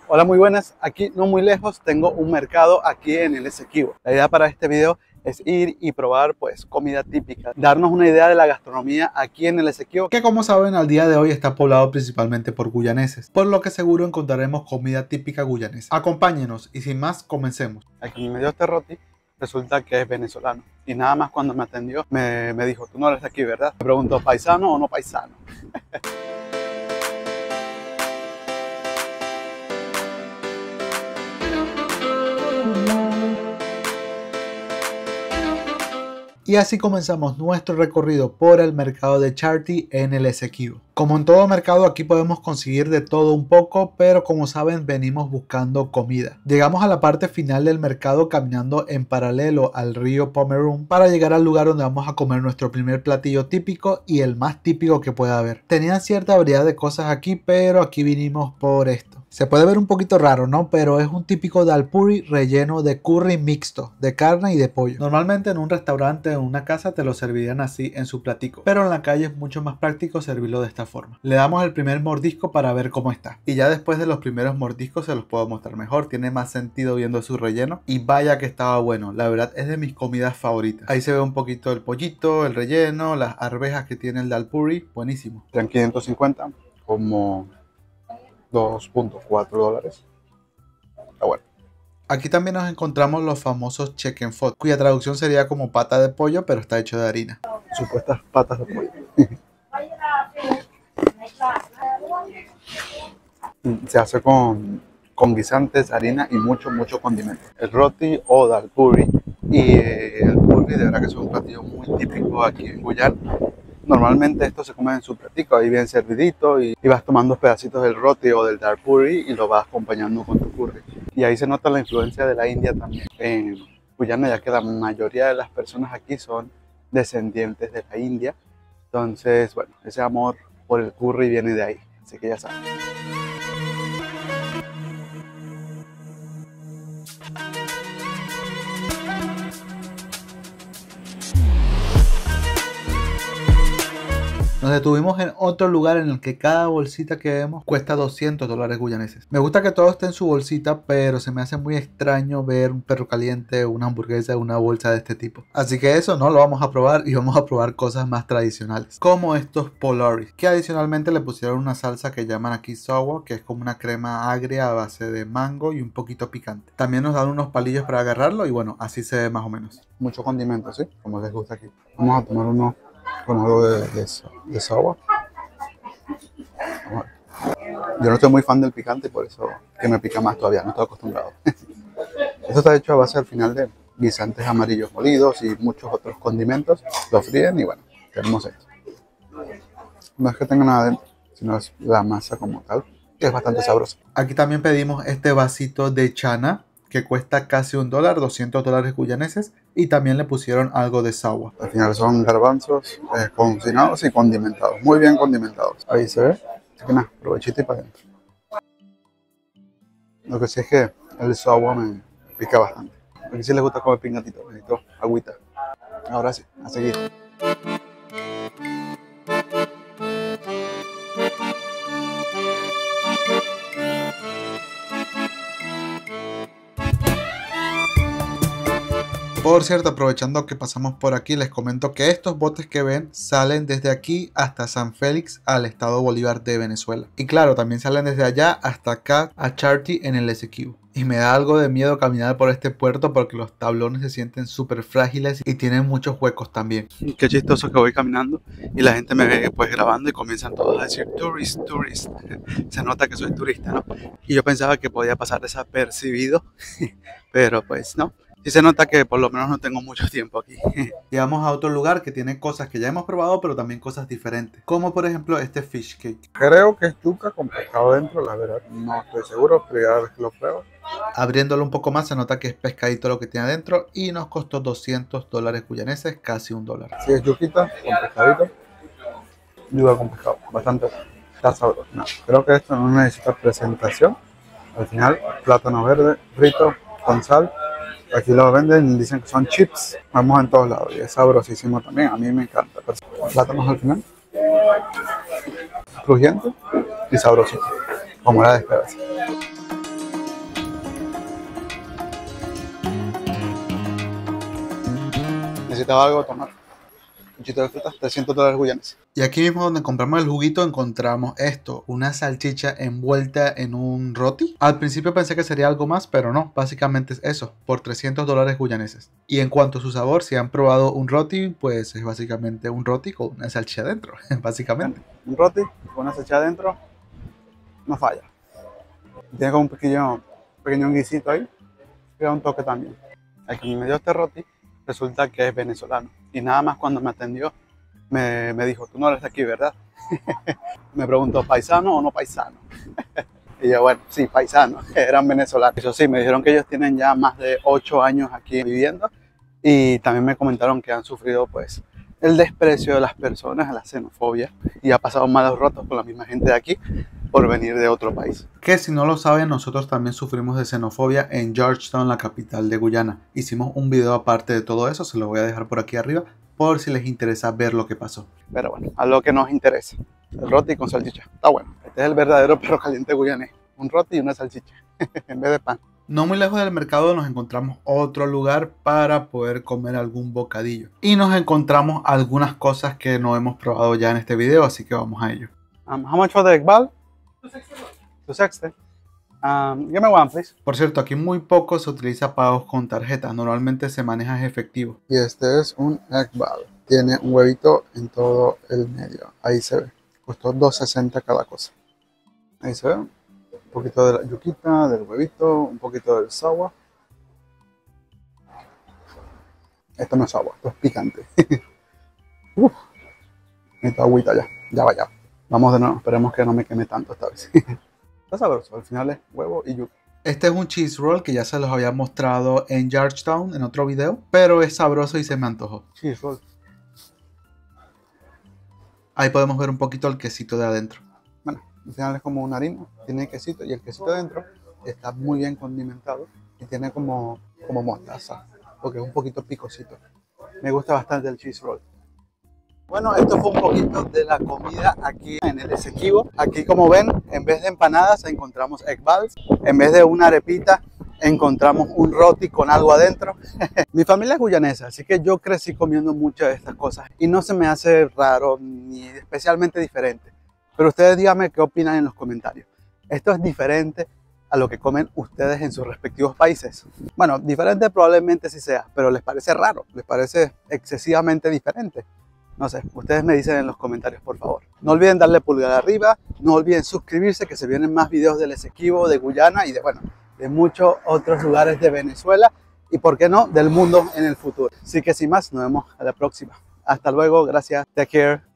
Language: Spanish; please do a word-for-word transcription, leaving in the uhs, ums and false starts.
Hola, muy buenas. Aquí no muy lejos tengo un mercado aquí en el Esequibo. La idea para este video es ir y probar pues comida típica, darnos una idea de la gastronomía aquí en el Esequibo, que como saben al día de hoy está poblado principalmente por guyaneses, por lo que seguro encontraremos comida típica guyanesa. Acompáñenos y sin más comencemos. Aquí me dio este roti, resulta que es venezolano y nada más cuando me atendió me, me dijo, tú no eres de aquí, ¿verdad? Me preguntó, ¿paisano o no paisano? Y así comenzamos nuestro recorrido por el mercado de Charty en el Esequibo. Como en todo mercado, aquí podemos conseguir de todo un poco, pero como saben venimos buscando comida. Llegamos a la parte final del mercado caminando en paralelo al río Pomeroon para llegar al lugar donde vamos a comer nuestro primer platillo típico y el más típico que pueda haber. Tenían cierta variedad de cosas aquí, pero aquí vinimos por esto. Se puede ver un poquito raro, ¿no? Pero es un típico dal puri relleno de curry mixto, de carne y de pollo. Normalmente en un restaurante o en una casa te lo servirían así en su platico, pero en la calle es mucho más práctico servirlo de esta forma. Le damos el primer mordisco para ver cómo está. Y ya después de los primeros mordiscos se los puedo mostrar mejor. Tiene más sentido viendo su relleno. Y vaya que estaba bueno. La verdad es de mis comidas favoritas. Ahí se ve un poquito el pollito, el relleno, las arvejas que tiene el dal puri. Buenísimo. Eran quinientos cincuenta, como dos punto cuatro dólares. Está bueno. Aquí también nos encontramos los famosos chicken foot, cuya traducción sería como pata de pollo, pero está hecho de harina. Supuestas patas de pollo. Se hace con, con guisantes, harina y mucho, mucho condimento. El roti o dal puri. Y eh, el curry de verdad que es un platillo muy típico aquí en Guyana. Normalmente esto se come en su platico, ahí bien servidito, y, y vas tomando pedacitos del roti o del dal puri y lo vas acompañando con tu curry. Y ahí se nota la influencia de la India también en Guyana, ya que la mayoría de las personas aquí son descendientes de la India. Entonces, bueno, ese amor por el curry viene de ahí, así que ya saben. Nos detuvimos en otro lugar en el que cada bolsita que vemos cuesta doscientos dólares guyaneses. Me gusta que todo esté en su bolsita, pero se me hace muy extraño ver un perro caliente, una hamburguesa, una bolsa de este tipo. Así que eso no lo vamos a probar y vamos a probar cosas más tradicionales, como estos Polaris, que adicionalmente le pusieron una salsa que llaman aquí sour, que es como una crema agria a base de mango y un poquito picante. También nos dan unos palillos para agarrarlo y bueno, así se ve más o menos. Mucho condimento, ¿sí? Como les gusta aquí. Vamos a tomar uno con algo de, de, de sour. Yo no estoy muy fan del picante, por eso que me pica más todavía, no estoy acostumbrado. Esto está hecho a base al final de guisantes amarillos molidos y muchos otros condimentos. Lo fríen y bueno, tenemos esto. No es que tenga nada dentro, sino es la masa como tal, que es bastante sabrosa. Aquí también pedimos este vasito de chana, que cuesta casi un dólar, doscientos dólares guyaneses, y también le pusieron algo de sagua. Al final son garbanzos eh, cocinados y condimentados, muy bien condimentados. Ahí se ve, así que nada, provechito y para adentro. Lo que sí es que el sagua me pica bastante. Aquí sí les gusta comer picantito, necesito agüita. Ahora sí, a seguir. Por cierto, aprovechando que pasamos por aquí, les comento que estos botes que ven salen desde aquí hasta San Félix, al estado Bolívar de Venezuela. Y claro, también salen desde allá hasta acá a Charty en el Esequibo. Y me da algo de miedo caminar por este puerto porque los tablones se sienten súper frágiles y tienen muchos huecos también. Qué chistoso que voy caminando y la gente me ve pues grabando y comienzan todos a decir tourist, tourist. Se nota que soy turista, ¿no? Y yo pensaba que podía pasar desapercibido, pero pues no. Sí se nota que por lo menos no tengo mucho tiempo aquí. Llegamos a otro lugar que tiene cosas que ya hemos probado, pero también cosas diferentes. Como por ejemplo este fish cake. Creo que es yuca con pescado dentro, la verdad. No estoy seguro, primera vez que lo pruebo. Abriéndolo un poco más se nota que es pescadito lo que tiene adentro y nos costó doscientos dólares guyaneses, casi un dólar. Sí, es yuquita con pescadito. Yuca con pescado, bastante. Está sabroso. No, creo que esto no necesita presentación. Al final, plátano verde, frito, con sal. Aquí lo venden y dicen que son chips. Vamos en todos lados y es sabrosísimo también. A mí me encanta. Plátanos al final. Crujiente y sabrosito. Como era de esperarse. necesitaba algo de tomar. Cuchito de frutas, trescientos dólares guyaneses. Y aquí mismo donde compramos el juguito encontramos esto, una salchicha envuelta en un roti. Al principio pensé que sería algo más, pero no, básicamente es eso, por trescientos dólares guyaneses. Y en cuanto a su sabor, si han probado un roti, pues es básicamente un roti con una salchicha dentro, básicamente. Un roti con una salchicha adentro, no falla. Tiene como un pequeño, pequeño guisito ahí, que da un toque también. El que me dio este roti resulta que es venezolano. Y nada más cuando me atendió, me, me dijo, tú no eres de aquí, ¿verdad? Me preguntó, ¿paisano o no paisano? Y yo, bueno, sí, paisano, eran venezolanos. Eso sí, me dijeron que ellos tienen ya más de ocho años aquí viviendo. Y también me comentaron que han sufrido, pues, el desprecio de las personas, la xenofobia. Y ha pasado malos ratos con la misma gente de aquí por venir de otro país. Que si no lo saben, nosotros también sufrimos de xenofobia en Georgetown, la capital de Guyana. Hicimos un video aparte de todo eso, se lo voy a dejar por aquí arriba, por si les interesa ver lo que pasó. Pero bueno, a lo que nos interesa, el roti con salchicha, está bueno. Este es el verdadero perro caliente guyanés, un roti y una salchicha, en vez de pan. No muy lejos del mercado nos encontramos otro lugar para poder comer algún bocadillo. Y nos encontramos algunas cosas que no hemos probado ya en este video, así que vamos a ello. Um, how much for the egg ball? two sixty. Um, give me one, please. Por cierto, aquí muy poco se utiliza pagos con tarjeta, normalmente se maneja efectivo. Y este es un egg ball. Tiene un huevito en todo el medio. Ahí se ve. Costó dos sesenta cada cosa. Ahí se ve. Un poquito de la yuquita, del huevito, un poquito del sour. Esto no es agua, esto es picante. Uf, necesito agüita ya. Ya va, ya. Vamos de nuevo, esperemos que no me queme tanto esta vez. Está sabroso, al final es huevo y yuca. Este es un cheese roll que ya se los había mostrado en Georgetown en otro video, pero es sabroso y se me antojó. Cheese roll. Ahí podemos ver un poquito el quesito de adentro. Bueno, al final es como una harina, tiene quesito y el quesito adentro está muy bien condimentado y tiene como, como mostaza, porque es un poquito picosito. Me gusta bastante el cheese roll. Bueno, esto fue un poquito de la comida aquí en el Esequibo. Aquí, como ven, en vez de empanadas encontramos egg balls. En vez de una arepita encontramos un roti con algo adentro. Mi familia es guyanesa, así que yo crecí comiendo muchas de estas cosas y no se me hace raro ni especialmente diferente. Pero ustedes díganme qué opinan en los comentarios. ¿Esto es diferente a lo que comen ustedes en sus respectivos países? Bueno, diferente probablemente sí sea, pero ¿les parece raro? ¿Les parece excesivamente diferente? No sé, ustedes me dicen en los comentarios, por favor. No olviden darle pulgar arriba, no olviden suscribirse, que se vienen más videos del Esequibo, de Guyana y de, bueno, de muchos otros lugares de Venezuela y, por qué no, del mundo en el futuro. Así que sin más, nos vemos a la próxima. Hasta luego, gracias, take care.